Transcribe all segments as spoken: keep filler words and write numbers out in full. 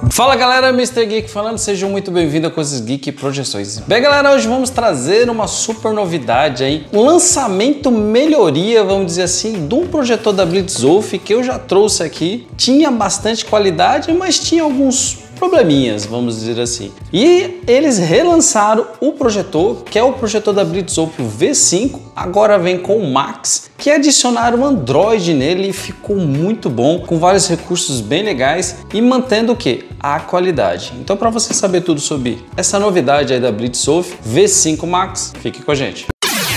Fala galera, mister Geek falando, sejam muito bem-vindos a Coisas Geek e Projeções. Bem galera, hoje vamos trazer uma super novidade aí, um lançamento, melhoria, vamos dizer assim, de um projetor da Blitzwolf que eu já trouxe aqui. Tinha bastante qualidade, mas tinha alguns probleminhas, vamos dizer assim. E eles relançaram o projetor, que é o projetor da Blitzwolf V cinco, agora vem com o Max, que adicionaram Android nele e ficou muito bom, com vários recursos bem legais e mantendo o que? A qualidade. Então, para você saber tudo sobre essa novidade aí da Blitzwolf V cinco Max, fique com a gente.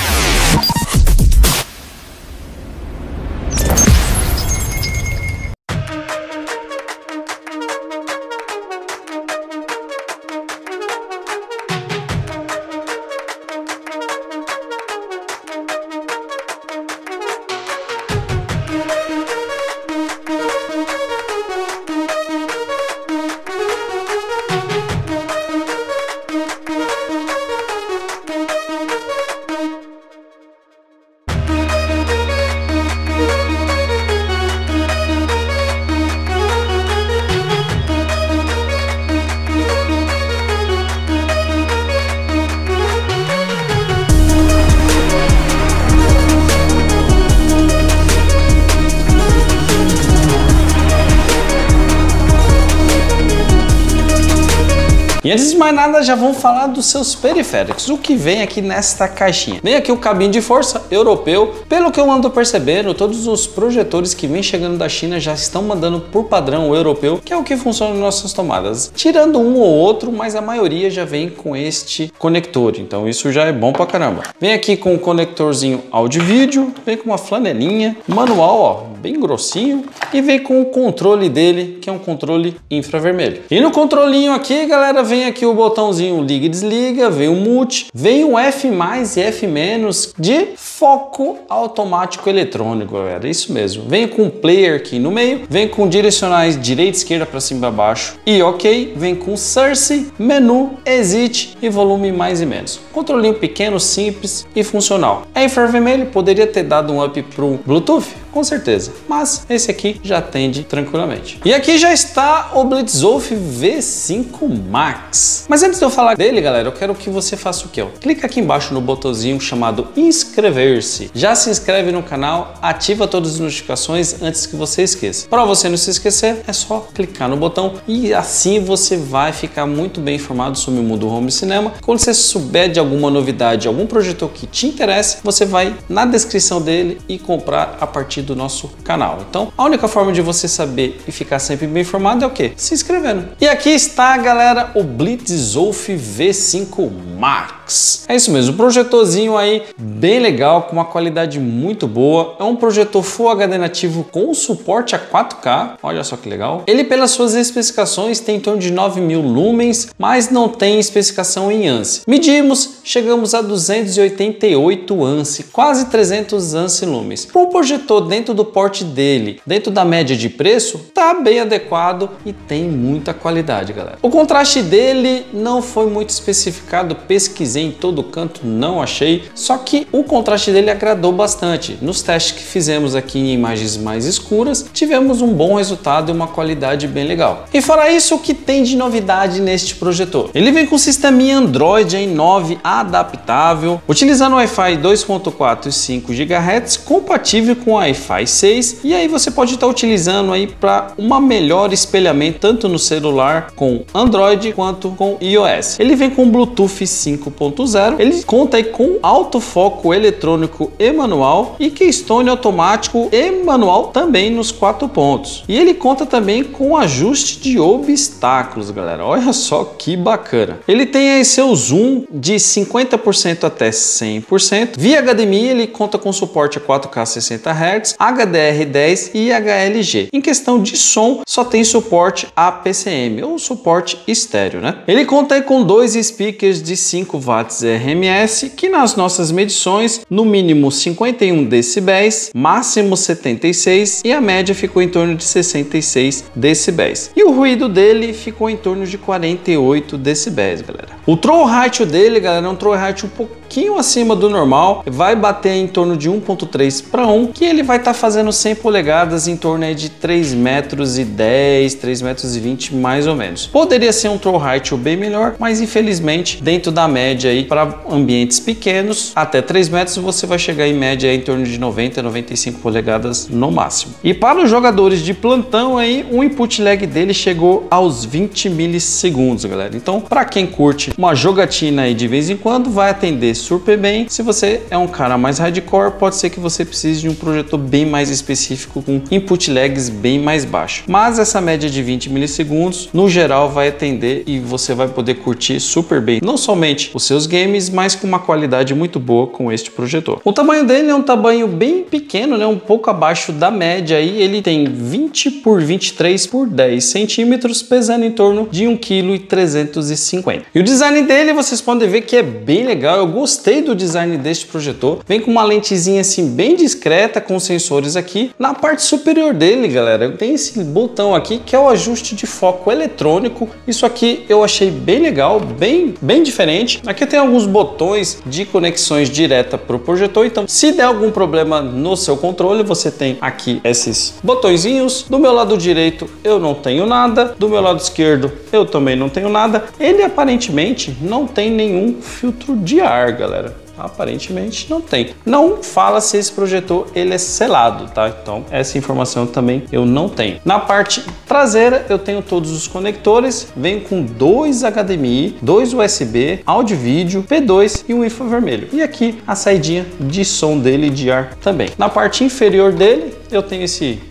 E antes de mais nada, já vamos falar dos seus periféricos, o que vem aqui nesta caixinha. Vem aqui o cabinho de força europeu. Pelo que eu ando percebendo, todos os projetores que vêm chegando da China já estão mandando por padrão o europeu, que é o que funciona nas nossas tomadas. Tirando um ou outro, mas a maioria já vem com este conector, então isso já é bom pra caramba. Vem aqui com o conectorzinho áudio e vídeo, vem com uma flanelinha, manual, ó, bem grossinho, e vem com o controle dele, que é um controle infravermelho. E no controlinho aqui, galera, vem aqui o botãozinho liga e desliga, vem o multi, vem o F mais e F menos de foco automático eletrônico, galera, isso mesmo. Vem com o player aqui no meio, vem com direcionais direita e esquerda para cima e para baixo e ok, vem com Source, menu, exit e volume mais e menos. Controlinho pequeno, simples e funcional. É infravermelho, poderia ter dado um up pro Bluetooth? Com certeza, mas esse aqui já atende tranquilamente. E aqui já está o Blitzwolf V cinco Max. Mas antes de eu falar dele, galera, eu quero que você faça o quê? Clica aqui embaixo no botãozinho chamado inscrever-se. Já se inscreve no canal, ativa todas as notificações antes que você esqueça. Para você não se esquecer, é só clicar no botão e assim você vai ficar muito bem informado sobre o mundo home cinema. Quando você souber de alguma novidade, algum projetor que te interesse, você vai na descrição dele e comprar a partir do nosso canal. Então, a única forma de você saber e ficar sempre bem informado é o quê? Se inscrevendo. E aqui está, galera, o Blitzwolf V cinco Max. É isso mesmo, um projetorzinho aí bem legal, com uma qualidade muito boa. É um projetor Full H D nativo com suporte a quatro K. Olha só que legal. Ele, pelas suas especificações, tem em torno de nove mil lumens, mas não tem especificação em ANSI. Medimos, chegamos a duzentos e oitenta e oito ANSI, quase trezentos ANSI lumens. Para um projetor dentro do porte dele, dentro da média de preço, tá bem adequado e tem muita qualidade, galera. O contraste dele não foi muito especificado, pesquisei em todo canto, não achei, só que o contraste dele agradou bastante. Nos testes que fizemos aqui em imagens mais escuras, tivemos um bom resultado e uma qualidade bem legal. E fora isso, o que tem de novidade neste projetor? Ele vem com sisteminha Android em nove adaptável, utilizando Wi-Fi dois ponto quatro e cinco gigahertz, compatível com Wi-Fi seis, e aí você pode estar utilizando aí para uma melhor espelhamento tanto no celular com Android quanto com iOS. Ele vem com Bluetooth cinco ponto zero, ele conta aí com autofoco eletrônico e manual e keystone automático e manual também nos quatro pontos. E ele conta também com ajuste de obstáculos, galera. Olha só que bacana. Ele tem aí seu zoom de cinquenta por cento até cem por cento. Via H D M I ele conta com suporte a quatro K sessenta hertz, H D R dez e H L G. Em questão de som, só tem suporte a P C M ou suporte estéreo, né? Ele conta aí com dois speakers de cinco watts R M S, que nas nossas medições, no mínimo cinquenta e um decibéis, máximo setenta e seis e a média ficou em torno de sessenta e seis decibéis. E o ruído dele ficou em torno de quarenta e oito decibéis, galera. O throw height dele, galera, é um throw height um pouquinho acima do normal, vai bater em torno de um ponto três para um, que ele vai estar tá fazendo cem polegadas em torno aí de três metros e dez, três metros e vinte mais ou menos. Poderia ser um throw height bem melhor, mas infelizmente dentro da média aí para ambientes pequenos, até três metros você vai chegar em média aí em torno de noventa, noventa e cinco polegadas no máximo. E para os jogadores de plantão aí, o input lag dele chegou aos vinte milissegundos, galera. Então, para quem curte uma jogatina aí de vez em quando, vai atender super bem. Se você é um cara mais hardcore, pode ser que você precise de um projetor bem mais específico com input lags bem mais baixo. Mas essa média de vinte milissegundos, no geral, vai atender e você vai poder curtir super bem, não somente os seus games, mas com uma qualidade muito boa com este projetor. O tamanho dele é um tamanho bem pequeno, né? Um pouco abaixo da média aí. Ele tem vinte por vinte e três por dez centímetros, pesando em torno de um vírgula trezentos e cinquenta quilos. E o design dele, vocês podem ver que é bem legal. Eu gostei do design deste projetor. Vem com uma lentezinha assim bem discreta, com sensores aqui. Na parte superior dele, galera, tem esse botão aqui que é o ajuste de foco eletrônico. Isso aqui eu achei bem legal, bem, bem diferente. Aqui tem alguns botões de conexões direta para o projetor. Então, se der algum problema no seu controle, você tem aqui esses botõezinhos. Do meu lado direito eu não tenho nada, do meu lado esquerdo eu também não tenho nada. Ele aparentemente não tem nenhum filtro de ar, galera. Aparentemente não tem. Não fala se esse projetor ele é selado, tá? Então essa informação também eu não tenho. Na parte traseira eu tenho todos os conectores, vem com dois H D M I, dois U S B, áudio e vídeo, P dois e um infravermelho. E aqui a saidinha de som dele de ar também. Na parte inferior dele eu tenho esse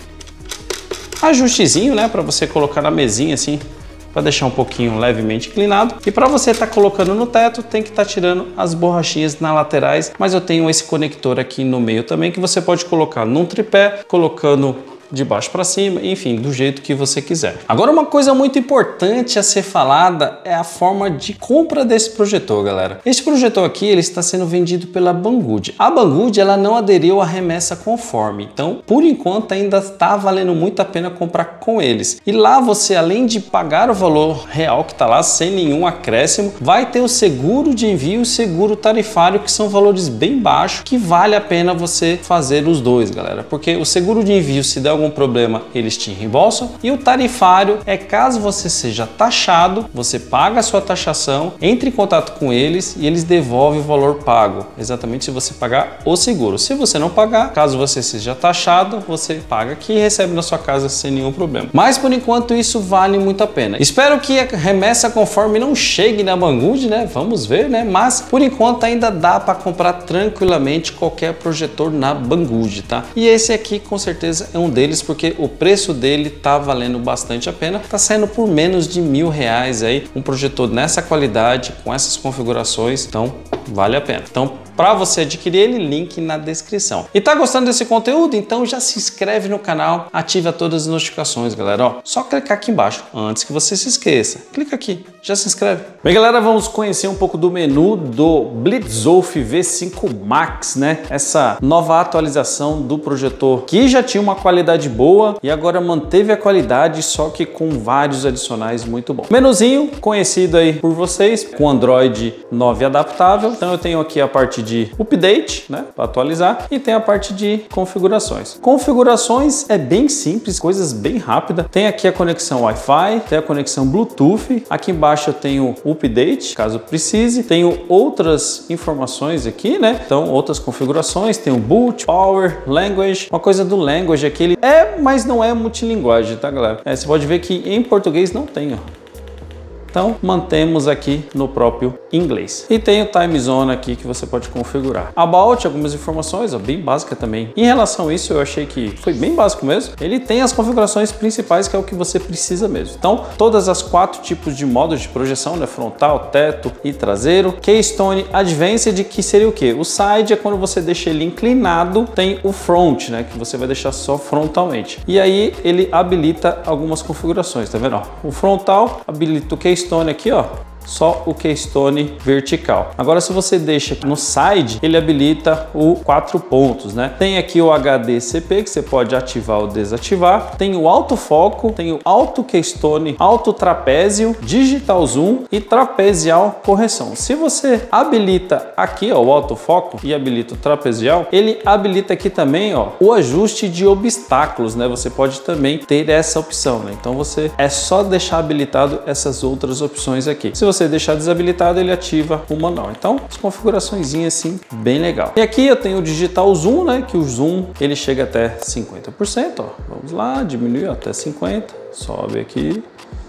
ajustezinho, né, para você colocar na mesinha assim, para deixar um pouquinho levemente inclinado. E para você estar tá colocando no teto, tem que estar tá tirando as borrachinhas nas laterais, mas eu tenho esse conector aqui no meio também, que você pode colocar num tripé, colocando de baixo para cima, enfim, do jeito que você quiser. Agora, uma coisa muito importante a ser falada é a forma de compra desse projetor, galera. Este projetor aqui, ele está sendo vendido pela Banggood. A Banggood, ela não aderiu à remessa conforme, então, por enquanto, ainda está valendo muito a pena comprar com eles. E lá você, além de pagar o valor real que está lá, sem nenhum acréscimo, vai ter o seguro de envio e o seguro tarifário, que são valores bem baixos, que vale a pena você fazer os dois, galera. Porque o seguro de envio, se der algum problema, eles te reembolsam, e o tarifário é caso você seja taxado, você paga a sua taxação, entre em contato com eles e eles devolvem o valor pago, exatamente se você pagar o seguro. Se você não pagar, caso você seja taxado, você paga aqui e recebe na sua casa sem nenhum problema. Mas por enquanto isso vale muito a pena. Espero que a remessa conforme não chegue na Banggood, né? Vamos ver, né? Mas por enquanto ainda dá para comprar tranquilamente qualquer projetor na Banggood, tá? E esse aqui com certeza é um deles, porque o preço dele tá valendo bastante a pena, tá saindo por menos de mil reais aí, um projetor nessa qualidade, com essas configurações, então vale a pena. Então, para você adquirir ele, link na descrição. E tá gostando desse conteúdo? Então já se inscreve no canal, ativa todas as notificações, galera. Ó, só clicar aqui embaixo, antes que você se esqueça. Clica aqui, já se inscreve. Bem, galera, vamos conhecer um pouco do menu do Blitzwolf V cinco Max, né? Essa nova atualização do projetor, que já tinha uma qualidade boa e agora manteve a qualidade, só que com vários adicionais muito bons. Menuzinho conhecido aí por vocês, com Android nove adaptável. Então eu tenho aqui a parte de de update, né, para atualizar, e tem a parte de configurações. Configurações é bem simples, coisas bem rápidas. Tem aqui a conexão Wi-Fi, tem a conexão Bluetooth. Aqui embaixo eu tenho update, caso precise. Tenho outras informações aqui, né? Então, outras configurações. Tem o boot, power, language. Uma coisa do language aqui, ele é, mas não é multilinguagem, tá, galera? É, você pode ver que em português não tem, ó. Então, mantemos aqui no próprio inglês. E tem o time zone aqui que você pode configurar. About, algumas informações, ó, bem básica também. Em relação a isso, eu achei que foi bem básico mesmo. Ele tem as configurações principais, que é o que você precisa mesmo. Então, todas as quatro tipos de modos de projeção, né? Frontal, teto e traseiro. Keystone Advanced, que seria o quê? O side é quando você deixa ele inclinado. Tem o front, né? Que você vai deixar só frontalmente. E aí, ele habilita algumas configurações, tá vendo? Ó, o frontal habilita o Keystone aqui, ó, só o keystone vertical. Agora, se você deixa no side, ele habilita o quatro pontos, né? Tem aqui o H D C P que você pode ativar ou desativar. Tem o autofoco, tem o auto keystone, auto trapézio, digital zoom e trapezial correção. Se você habilita aqui, ó, o autofoco e habilita o trapezial, ele habilita aqui também, ó, o ajuste de obstáculos, né? Você pode também ter essa opção, né? Então você é só deixar habilitado essas outras opções aqui. Se você deixar desabilitado, ele ativa o manual. Então, as configurações assim, bem legal. E aqui eu tenho o digital zoom, né? Que o zoom ele chega até cinquenta por cento, ó. Vamos lá, diminuir até cinquenta, sobe aqui.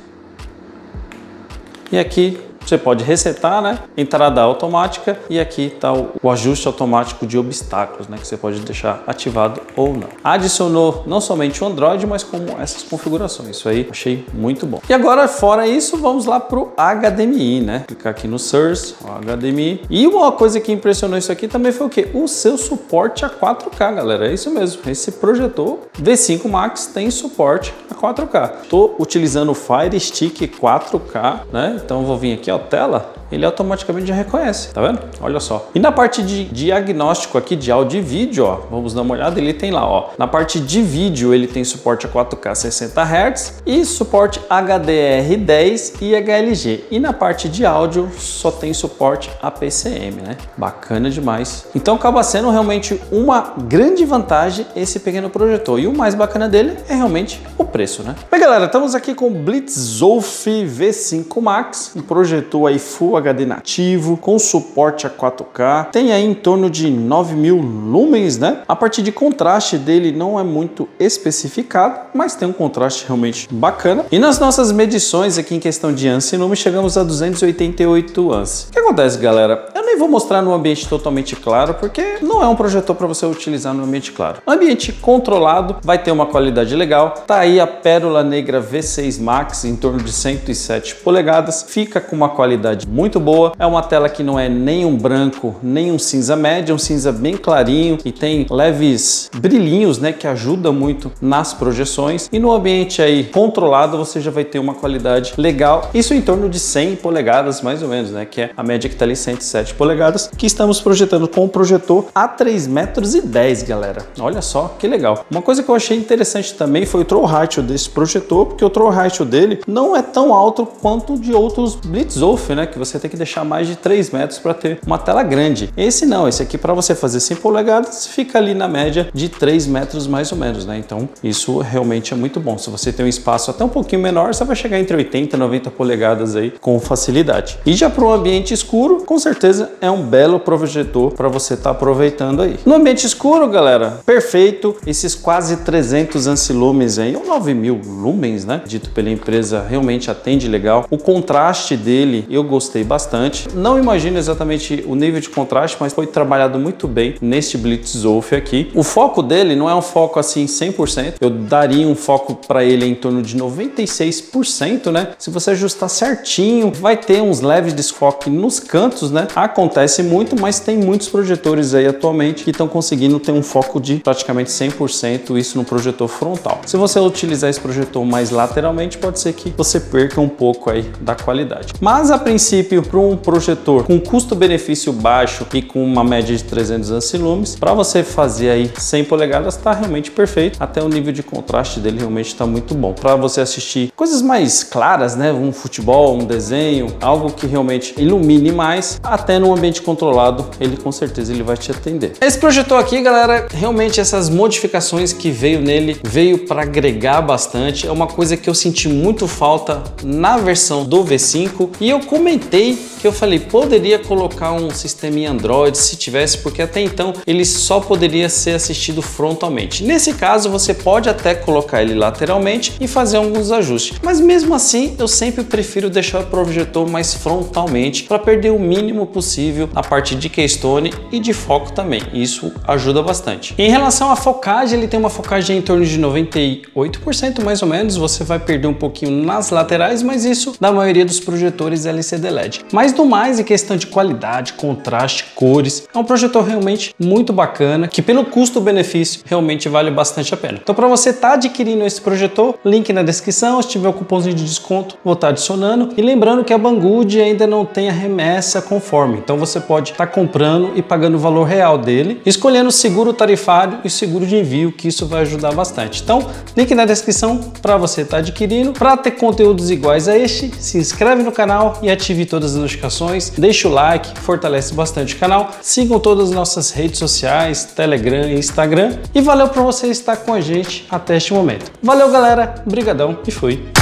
E aqui você pode resetar, né? Entrada automática, e aqui está o, o ajuste automático de obstáculos, né? Que você pode deixar ativado ou não. Adicionou não somente o Android, mas como essas configurações. Isso aí achei muito bom. E agora, fora isso, vamos lá para o H D M I, né? Clicar aqui no Source, o H D M I. E uma coisa que impressionou isso aqui também foi o quê? O seu suporte a quatro K, galera. É isso mesmo. Esse projetor V cinco Max tem suporte a quatro K. Estou utilizando o Fire Stick quatro K, né? Então vou vir aqui, ó, tela, ele automaticamente já reconhece, tá vendo? Olha só. E na parte de diagnóstico aqui de áudio e vídeo, ó, vamos dar uma olhada, ele tem lá, ó, na parte de vídeo ele tem suporte a quatro K sessenta hertz e suporte H D R dez e H L G. E na parte de áudio só tem suporte A P C M, né? Bacana demais. Então acaba sendo realmente uma grande vantagem esse pequeno projetor. E o mais bacana dele é realmente o preço, né? Bem, galera, estamos aqui com o BlitzZolf V cinco Max, um projetor aí Full H D nativo, com suporte a quatro K, tem aí em torno de nove mil lumens, né? A parte de contraste dele não é muito especificado, mas tem um contraste realmente bacana. E nas nossas medições aqui em questão de ANSI lumen, chegamos a duzentos e oitenta e oito ANSI. O que acontece, galera? Eu nem vou mostrar no ambiente totalmente claro, porque não é um projetor para você utilizar no ambiente claro. Ambiente controlado, vai ter uma qualidade legal. Tá aí a Pérola Negra V seis Max, em torno de cento e sete polegadas, fica com uma qualidade muito boa. É uma tela que não é nem um branco, nem um cinza médio, é um cinza bem clarinho e tem leves brilhinhos, né, que ajuda muito nas projeções. E no ambiente aí controlado, você já vai ter uma qualidade legal. Isso em torno de cem polegadas, mais ou menos, né, que é a média que tá ali, cento e sete polegadas, que estamos projetando com o projetor a três metros e dez, galera. Olha só que legal. Uma coisa que eu achei interessante também foi o throw ratio desse projetor, porque o throw ratio dele não é tão alto quanto de outros BlitzZolf, né, que você tem que deixar mais de três metros para ter uma tela grande. Esse não, esse aqui para você fazer cem polegadas fica ali na média de três metros mais ou menos, né? Então isso realmente é muito bom. Se você tem um espaço até um pouquinho menor, você vai chegar entre oitenta e noventa polegadas aí com facilidade. E já para um ambiente escuro, com certeza é um belo projetor para você estar tá aproveitando aí. No ambiente escuro, galera, perfeito. Esses quase trezentos ANSI lumens aí, ou nove mil lumens, né? Dito pela empresa, realmente atende legal. O contraste dele eu gostei bastante. Não imagino exatamente o nível de contraste, mas foi trabalhado muito bem neste BlitzZolf aqui. O foco dele não é um foco assim cem por cento. Eu daria um foco para ele em torno de noventa e seis por cento, né? Se você ajustar certinho, vai ter uns leves desfoque nos cantos, né? Acontece muito, mas tem muitos projetores aí atualmente que estão conseguindo ter um foco de praticamente cem por cento, isso no projetor frontal. Se você utilizar esse projetor mais lateralmente, pode ser que você perca um pouco aí da qualidade. Mas a princípio, para um projetor com custo-benefício baixo e com uma média de trezentos ANSI lumens, para você fazer aí cem polegadas, está realmente perfeito. Até o nível de contraste dele realmente está muito bom. Para você assistir coisas mais claras, né? Um futebol, um desenho, algo que realmente ilumine mais, até num ambiente controlado, ele com certeza ele vai te atender. Esse projetor aqui, galera, realmente essas modificações que veio nele, veio para agregar bastante. É uma coisa que eu senti muito falta na versão do V cinco e eu comentei que eu falei, poderia colocar um sistema em Android se tivesse, porque até então ele só poderia ser assistido frontalmente. Nesse caso, você pode até colocar ele lateralmente e fazer alguns ajustes, mas mesmo assim eu sempre prefiro deixar o projetor mais frontalmente para perder o mínimo possível possível na parte de keystone e de foco também. Isso ajuda bastante. Em relação à focagem, ele tem uma focagem em torno de noventa e oito por cento mais ou menos. Você vai perder um pouquinho nas laterais, mas isso da maioria dos projetores L C D L E D. Mas do mais, em questão de qualidade, contraste, cores, é um projetor realmente muito bacana, que pelo custo-benefício realmente vale bastante a pena. Então, para você estar tá adquirindo esse projetor, link na descrição. Se tiver o cupomzinho de desconto, vou estar tá adicionando. E lembrando que a Banggood ainda não tem a remessa conforme, então você pode estar tá comprando e pagando o valor real dele, escolhendo o seguro tarifário e o seguro de envio, que isso vai ajudar bastante. Então, link na descrição para você estar tá adquirindo. Para ter conteúdos iguais a este, se inscreve no canal e ative todas as notificações, deixa o like, fortalece bastante o canal, sigam todas as nossas redes sociais, Telegram e Instagram, e valeu por você estar com a gente até este momento. Valeu, galera, brigadão e fui!